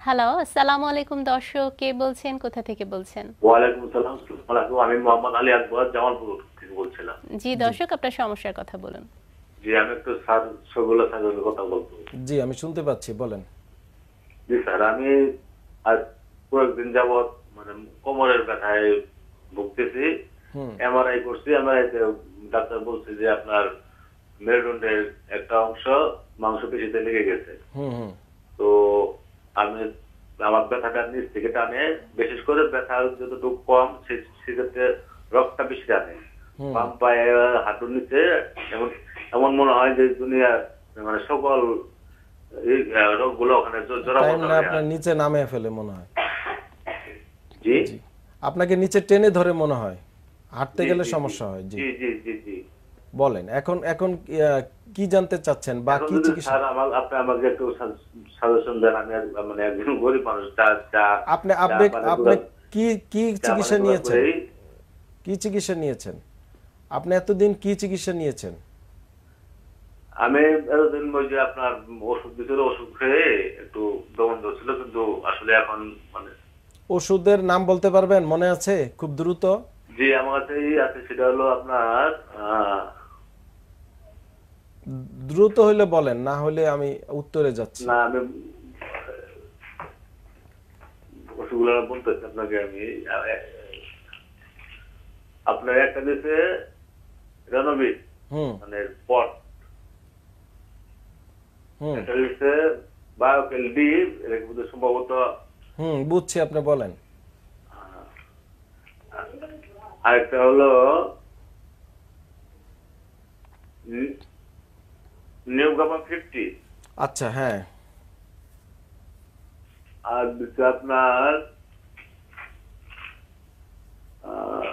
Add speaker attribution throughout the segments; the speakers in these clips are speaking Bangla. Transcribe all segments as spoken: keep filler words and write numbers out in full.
Speaker 1: হ্যালো, আসসালামু আলাইকুম দর্শক, কে বলছেন, কোথা থেকে বলছেন?
Speaker 2: ওয়ালাইকুম আসসালাম। আসসালামু আলাইকুম। আমি মোহাম্মদ আলী আকবর জামালপুর থেকে বলছিলাম।
Speaker 1: জি
Speaker 3: জি
Speaker 1: দর্শক, আপনার সমস্যার কথা বলুন।
Speaker 2: জি, আমি একটু স্যার সবুল্লাহ স্যারের কথা বলবো।
Speaker 3: জি আমি শুনতে পাচ্ছি, বলেন।
Speaker 2: জি স্যার, আমি আজ কয়েকদিন যাবৎ মানে কোমরের ব্যথায় ভুগতেছি।
Speaker 3: হুম
Speaker 2: এমআরআই করছি, এমআরআই তে ডাক্তার বলছে যে আপনার মেরুদণ্ডের একটা অংশ মাংসপেশিতে লেগে গেছে।
Speaker 3: হুম হুম
Speaker 2: তো আমি আমার ব্যথাটা নিচ থেকে টানে, বিশেষ করে ব্যথা যতটুকু কম সে- সেক্ষেত্রে রক্তটা বেশি টানে।
Speaker 3: হুম
Speaker 2: বাম পায়ে হাঁটুর নিচে এমন এমন মনে হয় যে দুনিয়া মানে সকল এই রোগগুলো ওখানে জ-
Speaker 3: টাইম
Speaker 2: জড়াবদ্ধ
Speaker 3: না
Speaker 2: হয়ে
Speaker 3: আপনার
Speaker 2: আছে।
Speaker 3: নিচে নামে ফেলে মনে হয়।
Speaker 2: জি
Speaker 3: জি আপনাকে নিচে টেনে ধরে মনে হয়, হাঁটতে
Speaker 2: জি
Speaker 3: গেলে
Speaker 2: জি জি
Speaker 3: সমস্যা হয়। জি
Speaker 2: জি জি জি জি
Speaker 3: বলেন, এখন এখন আহ, কি জানতে চাচ্ছেন বা
Speaker 2: এখন
Speaker 3: কি
Speaker 2: যদি
Speaker 3: চিকিৎসা?
Speaker 2: স্যার আমার আপনি আমাকে একটু সাজেশন দেন। আমি এক- মানে একজন গরিব মানুষ, চা চা
Speaker 3: আপনি
Speaker 2: চা
Speaker 3: আপনি
Speaker 2: পানে
Speaker 3: আপনি
Speaker 2: দোকান
Speaker 3: কি কি
Speaker 2: চা পানে
Speaker 3: চিকিৎসা
Speaker 2: দোকান
Speaker 3: নিয়েছেন?
Speaker 2: করেই
Speaker 3: কি চিকিৎসা নিয়েছেন আপনি এতদিন, কি চিকিৎসা নিয়েছেন?
Speaker 2: আমি এতদিন ওই যে আপনার ওষুধ দিছিল, ওষুধ খেয়ে একটু দমন ছিল, কিন্তু আসলে এখন মানে
Speaker 3: ওষুধের নাম বলতে পারবেন, মনে আছে খুব দ্রুত?
Speaker 2: জি আমার কাছে আছে, সেটা হলো আপনার আহ,
Speaker 3: দ্রুত হইলে বলেন, না হলে আমি উত্তরে যাচ্ছি।
Speaker 2: না আমি ওষুধগুলো বলতেছি আপনাকে। আমি আহ, আপনার একটা দিয়েছে রেনোভিট,
Speaker 3: হুম
Speaker 2: মানে পট,
Speaker 3: হুম
Speaker 2: একটা দিয়েছে বায়োকেল ডি, এর মধ্যে সম্ভবত
Speaker 3: হুম বুঝছি, আপনি বলেন।
Speaker 2: আরেকটা হলো নিউগামা ফিফটি,
Speaker 3: আচ্ছা হ্যাঁ।
Speaker 2: আর দিচ্ছে আপনার আহ,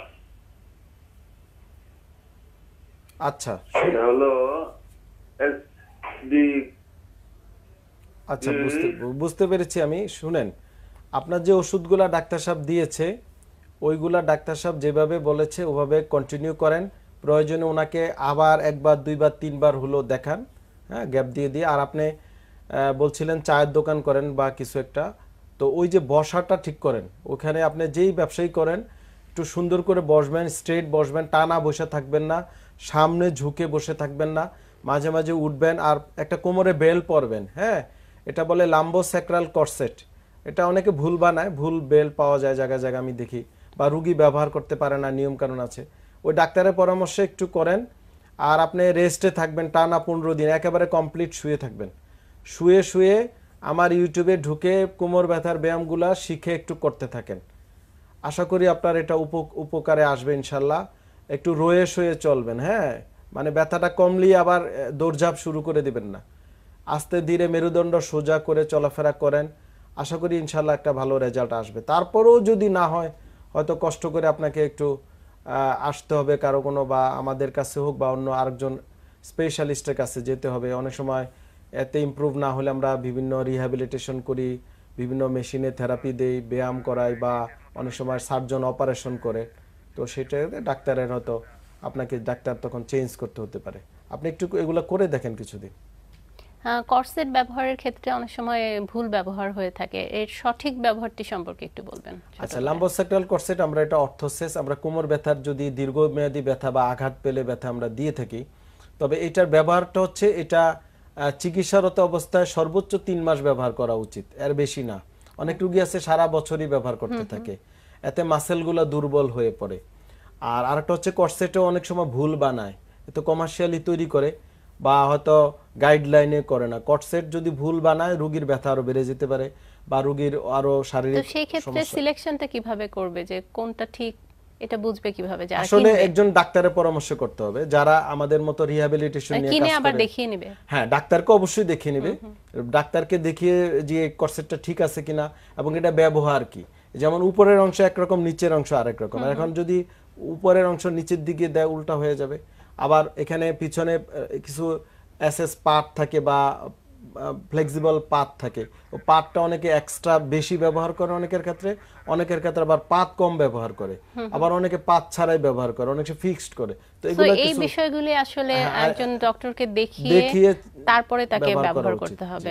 Speaker 3: আচ্ছা
Speaker 2: এটা হলো এস ডি।
Speaker 3: আচ্ছা বুঝতে বুঝতে পেরেছি আমি। শুনেন, আপনার যে ওষুধগুলা ডাক্তার সাহেব দিয়েছে, ওইগুলা ডাক্তার সাহেব যেভাবে বলেছে ওভাবে কন্টিনিউ করেন। প্রয়োজনে ওনাকে আবার একবার দুইবার তিনবার হলো দেখান, হ্যাঁ, গ্যাপ দিয়ে দিয়ে। আর আপনি আহ, বলছিলেন চায়ের দোকান করেন বা কিছু একটা, তো ওই যে বসাটা ঠিক করেন। ওখানে আপনি যেই ব্যবসায়ী করেন একটু সুন্দর করে বসবেন, স্ট্রেট বসবেন, টানা বসে থাকবেন না, সামনে ঝুঁকে বসে থাকবেন না, মাঝে মাঝে উঠবেন আর একটা কোমরে বেল পরবেন। হ্যাঁ, এটা বলে লাম্বো স্যাক্রাল করসেট। এটা অনেকে ভুল বানায়, ভুল বেল পাওয়া যায় জায়গায় জায়গায় আমি দেখি, বা রুগী ব্যবহার করতে পারে না, নিয়ম কানুন আছে। ওই ডাক্তারের পরামর্শে একটু করেন। আর আপনি রেস্টে থাকবেন টানা পনেরো দিন, একেবারে কমপ্লিট শুয়ে থাকবেন। শুয়ে শুয়ে আমার ইউটিউবে ঢুকে কোমর ব্যথার ব্যায়ামগুলা শিখে একটু করতে থাকেন। আশা করি আপনার এটা উপ উপকারে আসবে ইনশাল্লাহ। একটু রয়ে শুয়ে চলবেন, হ্যাঁ, মানে ব্যথাটা কমলেই আবার আহ, দৌড়ঝাঁপ শুরু করে দিবেন না। আস্তে ধীরে মেরুদণ্ড সোজা করে চলাফেরা করেন। আশা করি ইনশাল্লাহ একটা ভালো রেজাল্ট আসবে। তারপরেও যদি না হয়, হয়তো কষ্ট করে আপনাকে একটু আহ, আসতে হবে কারো কোনো, বা আমাদের কাছে হোক বা অন্য আরেকজন স্পেশালিস্টের কাছে যেতে হবে। অনেক সময় এতে ইমপ্রুভ না হলে আমরা বিভিন্ন রিহ্যাবিলিটেশন করি, বিভিন্ন মেশিনে থেরাপি দেই, ব্যায়াম করাই, বা অনেক সময় সার্জন অপারেশন করে। তো সেটা ডাক্তারের হয়তো আপনাকে ডাক্তার তখন চেঞ্জ করতে হতে পারে। আপনি একটু এগুলো করে দেখেন কিছুদিন।
Speaker 1: কর্সেট ব্যবহারের ক্ষেত্রে অনেক সময় ভুল ব্যবহার হয়ে থাকে, এর সঠিক ব্যবহারটি সম্পর্কে একটু বলবেন ছোট
Speaker 3: আচ্ছা,
Speaker 1: করে।
Speaker 3: লাম্বোসাক্রাল করসেট আমরা এটা অর্থোসেস, আমরা কোমর ব্যথার যদি দীর্ঘমেয়াদী ব্যথা বা আঘাত পেলে ব্যথা আমরা দিয়ে থাকি। তবে এটার ব্যবহারটা হচ্ছে, এটা আহ, চিকিৎসারত অবস্থায় সর্বোচ্চ তিন মাস ব্যবহার করা উচিত, এর বেশি না। অনেক রুগী আছে সারা বছরই ব্যবহার করতে থাকে, এতে মাসেলগুলো দুর্বল হয়ে পড়ে। আর আরেকটা হচ্ছে করসেটও অনেক সময় ভুল বানায়, এতো কমার্শিয়ালি তৈরি করে বা হয়তো গাইডলাইনে করে না। করসেট যদি ভুল বানায় রুগীর ব্যথা আরো বেড়ে যেতে পারে, বা রুগীর আরো
Speaker 1: তো
Speaker 3: শারীরিক
Speaker 1: সেই ক্ষেত্রে
Speaker 3: সমস্যা।
Speaker 1: সিলেকশনটা কিভাবে করবে, যে কোনটা ঠিক, এটা বুঝবে কিভাবে যারা
Speaker 3: আসলে
Speaker 1: কিনবে?
Speaker 3: একজন ডাক্তারের পরামর্শ করতে হবে, যারা আমাদের মতো রিহ্যাবিলিটেশন
Speaker 1: মানে
Speaker 3: নিয়ে
Speaker 1: কিনে
Speaker 3: কাজ
Speaker 1: আবার
Speaker 3: করে।
Speaker 1: দেখিয়ে নেবে?
Speaker 3: হ্যাঁ, ডাক্তারকে অবশ্যই দেখিয়ে নেবে। ডাক্তারকে দেখিয়ে যে করসেটটা ঠিক আছে কিনা এবং এটা ব্যবহার কি। যেমন উপরের অংশ একরকম, নিচের অংশ আরেক রকম। এখন যদি উপরের অংশ নিচের দিকে দেয় উল্টা হয়ে যাবে। আবার এখানে পিছনে আহ, কিছু এসএস পার্ট থাকে বা ফ্লেক্সিবল পাত থাকে, ও পাতটা অনেকে এক্সট্রা বেশি ব্যবহার করে অনেকের ক্ষেত্রে, অনেকের ক্ষেত্রে আবার পাত কম ব্যবহার করে, আবার অনেকে পাত ছাড়াই ব্যবহার করে, অনেকে ফিক্সড করে। তো
Speaker 1: তো
Speaker 3: এগুলো
Speaker 1: এই
Speaker 3: কিছু
Speaker 1: বিষয়গুলি আসলে
Speaker 3: হ্যাঁ,
Speaker 1: একজন ডক্টরকে দেখিয়ে
Speaker 3: দেখিয়ে
Speaker 1: তারপরে তাকে
Speaker 3: ব্যবহার করা
Speaker 1: ব্যবহার
Speaker 3: উচিত।
Speaker 1: করতে
Speaker 3: জি।
Speaker 1: হবে।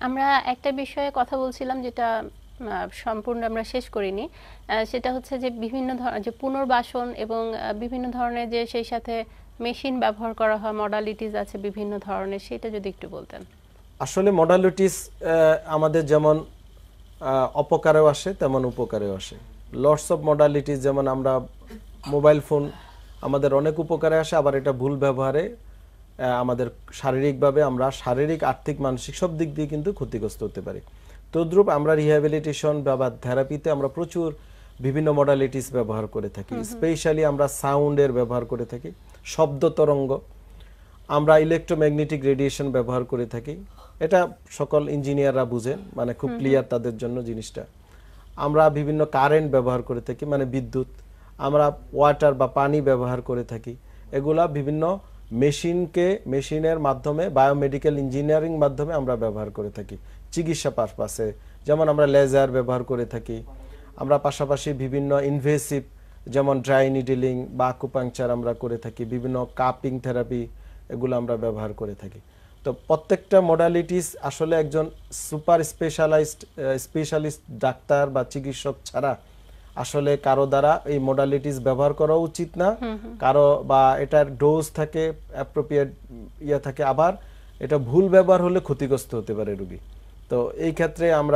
Speaker 1: আমরা একটা বিষয়ে কথা বলছিলাম যেটা আহ, সম্পূর্ণ আমরা শেষ করিনি, আহ, সেটা হচ্ছে যে বিভিন্ন ধরনের যে পুনর্বাসন এবং আহ, বিভিন্ন ধরনের যে সেই সাথে মেশিন ব্যবহার করা হয়, মডালিটিস আছে বিভিন্ন ধরনের, সেটা যদি একটু বলতেন।
Speaker 3: আসলে মডালিটিস আমাদের যেমন আহ, অপকারেও আসে তেমন উপকারেও আসে। লটস অফ মডালিটিস, যেমন আমরা মোবাইল ফোন আমাদের অনেক উপকারে আসে, আবার এটা ভুল ব্যবহারে আহ, আমাদের শারীরিকভাবে আমরা শারীরিক, আর্থিক, মানসিক সব দিক দিয়ে কিন্তু ক্ষতিগ্রস্ত হতে পারি। তদ্রূপ আমরা রিহ্যাবিলিটেশন বা থেরাপিতে আমরা প্রচুর বিভিন্ন মডালিটিস ব্যবহার করে থাকি। স্পেশালি আমরা সাউন্ডের ব্যবহার করে থাকি, শব্দ তরঙ্গ, আমরা ইলেকট্রোম্যাগনেটিক রেডিয়েশন ব্যবহার করে থাকি। এটা সকল ইঞ্জিনিয়াররা বুঝেন, মানে খুব ক্লিয়ার তাদের জন্য জিনিসটা। আমরা বিভিন্ন কারেন্ট ব্যবহার করে থাকি, মানে বিদ্যুৎ। আমরা ওয়াটার বা পানি ব্যবহার করে থাকি। এগুলা বিভিন্ন মেশিনকে মেশিনের মাধ্যমে, বায়োমেডিক্যাল ইঞ্জিনিয়ারিং মাধ্যমে আমরা ব্যবহার করে থাকি চিকিৎসা পারপাসে। যেমন আমরা লেজার ব্যবহার করে থাকি। আমরা পাশাপাশি বিভিন্ন ইনভেসিভ, যেমন ড্রাই নিডলিং বা আকুপাংচার আমরা করে থাকি, বিভিন্ন কাপিং থেরাপি, এগুলো আমরা ব্যবহার করে থাকি। তো প্রত্যেকটা মডালিটিস আসলে একজন সুপার স্পেশালাইজড স্পেশালিস্ট ডাক্তার বা চিকিৎসক ছাড়া আসলে কারো দ্বারা এই মডালিটিস ব্যবহার করা উচিত না। কারো বা এটার ডোজ থাকে, অ্যাপ্রোপ্রিয়েট ইয়া থাকে, আবার এটা ভুল ব্যবহার হলে ক্ষতিগ্রস্ত হতে পারে রোগী। তো এই ক্ষেত্রে আমরা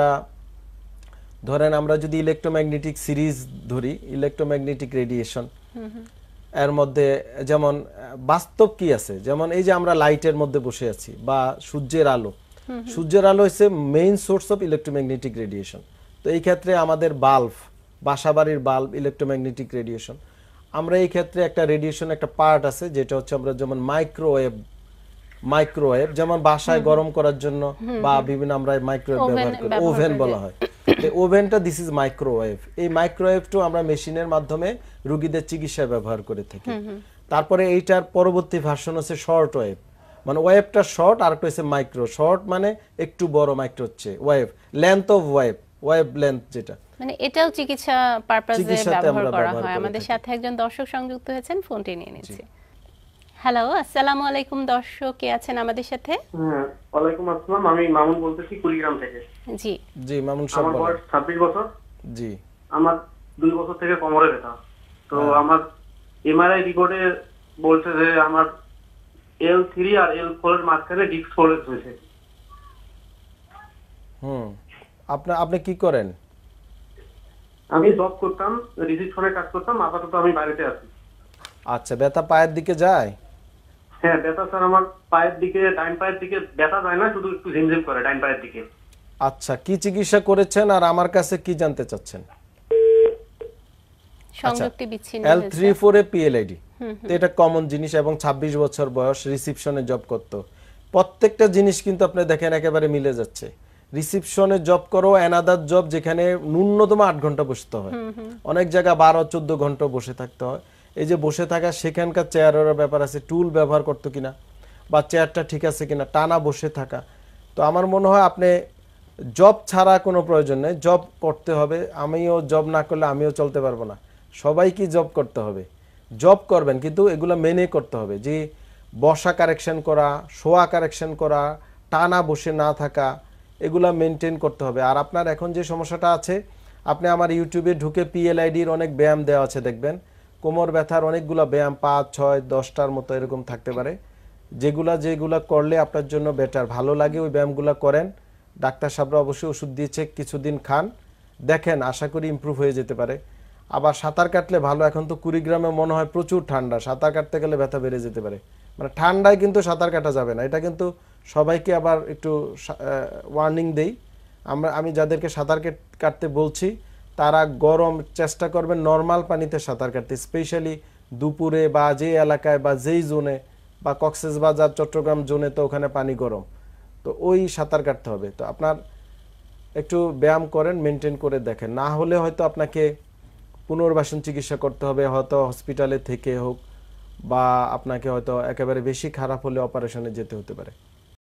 Speaker 3: ধরেন আমরা যদি ইলেকট্রোম্যাগনেটিক সিরিজ ধরি, ইলেকট্রোম্যাগনেটিক রেডিয়েশন, এর মধ্যে যেমন বাস্তব কি আছে, যেমন এই যে আমরা লাইটের মধ্যে বসে আছি বা সূর্যের আলো, সূর্যের আলো হচ্ছে main source of electromagnetic radiation. তো এই ক্ষেত্রে আমাদের বাল্ব, বাসাবাড়ির বাল্ব, ইলেকট্রোম্যাগনেটিক রেডিয়েশন। আমরা এই ক্ষেত্রে একটা রেডিয়েশন একটা পার্ট আছে যেটা হচ্ছে আমরা যেমন মাইক্রোওয়েভ, মাইক্রোওয়েভ যেমন বাসায় গরম করার জন্য বা বিভিন্ন আমরা মাইক্রোওয়েভ ব্যবহার করি, ওভেন বলা হয়। এই ওভেনটা দিস ইজ মাইক্রোওয়েভ। এই মাইক্রোওয়েভটা আমরা মেশিনের মাধ্যমে রোগীদের চিকিৎসায় ব্যবহার করে থাকি। তারপরে এইটার পরবর্তী ভার্সন হচ্ছে শর্ট ওয়েভ, মানে ওয়েভটা শর্ট আর একটা হচ্ছে মাইক্রো। শর্ট মানে একটু বড়, মাইক্রো হচ্ছে wave, length of wave, wave length যেটা,
Speaker 1: মানে এটাও চিকিৎসা পারপাসে
Speaker 3: চিকিৎসাতে
Speaker 1: ব্যবহার
Speaker 3: আমরা
Speaker 1: করা
Speaker 3: ব্যবহার
Speaker 1: হয়।
Speaker 3: করে
Speaker 1: আমাদের
Speaker 3: থাকি।
Speaker 1: সাথে একজন দর্শক সংযুক্ত হয়েছেন, ফোনটি নিয়ে নিচ্ছি। হ্যালো, আসসালামু আলাইকুম দর্শক, কে আছেন আমাদের সাথে?
Speaker 4: হ্যাঁ, ওয়ালাইকুম আসসালাম। আমি মামুন বলতেছি কুড়িগ্রাম থেকে।
Speaker 1: জি
Speaker 3: জি মামুন সাহেব
Speaker 4: আমার
Speaker 3: বলেন।
Speaker 4: বয়স ছাব্বিশ বছর।
Speaker 3: জি
Speaker 4: আমার দুই বছর থেকে কোমরে ব্যথা। তো আমার এমআরআই রিপোর্টে বলছে যে আমার এল থ্রি আর এল ফোর এর মাঝখানে ডিস্ক ফোল্ড হয়েছে।
Speaker 3: হুম, আপনি আপনি কি করেন?
Speaker 4: আমি জব করতাম, রিসিপশনে কাজ করতাম, আপাতত আমি বাড়িতে আছি।
Speaker 3: আচ্ছা, ব্যথা পায়ের দিকে যায়?
Speaker 4: হ্যাঁ, ব্যথা স্যার আমার পায়ের দিকে, ডাইন পায়ের দিকে ব্যথা যায় না, শুধু একটু ঝিমঝিম করে ডাইন পায়ের দিকে।
Speaker 3: আচ্ছা, কি চিকিৎসা করেছেন আর আমার কাছে কি জানতে চাচ্ছেন?
Speaker 1: সংযুক্তি বিচ্ছিন্ন
Speaker 3: এল থ্রি
Speaker 1: হয়েছে।
Speaker 3: ফোর এ পিএলআইডি, তো এটা কমন জিনিস এবং ছাব্বিশ বছর বয়স, রিসিপশনে জব করত। প্রত্যেকটা জিনিস কিন্তু আপনি দেখেন একেবারে মিলে যাচ্ছে। রিসিপশনে জব করো অ্যানাদার জব যেখানে ন্যূনতম আট ঘন্টা বসতে হয়, অনেক জায়গা বারো চোদ্দ ঘন্টা বসে থাকতে হয়। এই যে বসে থাকা, সেখানকার চেয়ারের ব্যাপার আছে, টুল ব্যবহার করতো কিনা বা চেয়ারটা ঠিক আছে কিনা, টানা বসে থাকা। তো আমার মনে হয় আপনি জব ছাড়া কোনো প্রয়োজন নেই, জব করতে হবে। আমিও জব না করলে আমিও চলতে পারবো না, সবাইকে জব করতে হবে। জব করবেন কিন্তু এগুলো মেনে করতে হবে, যে বসা কারেকশন করা, শোয়া কারেকশন করা, টানা বসে না থাকা, এগুলা মেনটেন করতে হবে। আর আপনার এখন যে সমস্যাটা আছে, আপনি আমার ইউটিউবে ঢুকে পিএলআইডির অনেক ব্যায়াম দেওয়া আছে, দেখবেন কোমর ব্যথার অনেকগুলো ব্যায়াম, পাঁচ ছয় দশটার মতো এরকম থাকতে পারে, যেগুলা যেগুলা করলে আপনার জন্য বেটার, ভালো লাগে ওই ব্যায়ামগুলো করেন। ডাক্তার সাহেবরা অবশ্যই ওষুধ দিয়েছে, কিছুদিন খান, দেখেন, আশা করি ইমপ্রুভ হয়ে যেতে পারে। আবার সাঁতার কাটলে ভালো, এখন তো কুড়িগ্রামে মনে হয় প্রচুর ঠান্ডা, সাঁতার কাটতে গেলে ব্যথা বেড়ে যেতে পারে। মানে ঠান্ডায় কিন্তু সাঁতার কাটা যাবে না, এটা কিন্তু সবাইকে আবার একটু ওয়ার্নিং দেই আমরা। আমি যাদেরকে সাঁতার কাটতে বলছি তারা গরম চেষ্টা করবেন নর্মাল পানিতে সাঁতার কাটতে, স্পেশালি দুপুরে বা যে এলাকায় বা যেই জোনে বা কক্সবাজার চট্টগ্রাম জোনে তো ওখানে পানি গরম, তো ওই সাঁতার কাটতে হবে। তো আপনার একটু ব্যায়াম করেন, মেনটেন করে দেখেন, না হলে হয়তো আপনাকে পুনর্বাসন চিকিৎসা করতে হবে, হয়তো হসপিটালে থেকে হোক, বা আপনাকে হয়তো একেবারে বেশি খারাপ হলে অপারেশনে যেতে হতে পারে।